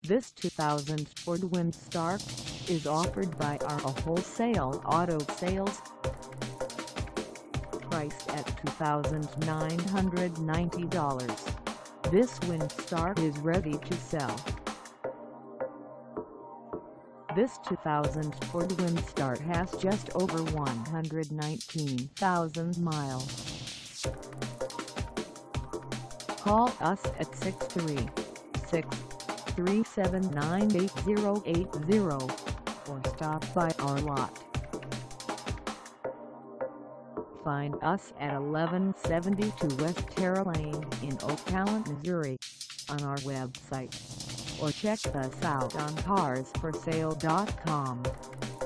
This 2000 Ford Windstar is offered by our Wholesale Auto Sales. Priced at $2,990, this Windstar is ready to sell. This 2000 Ford Windstar has just over 119,000 miles. Call us at 636-379-8080 or stop by our lot. Find us at 1172 West Terra Lane in Ocala, Missouri on our website, or check us out on carsforsale.com.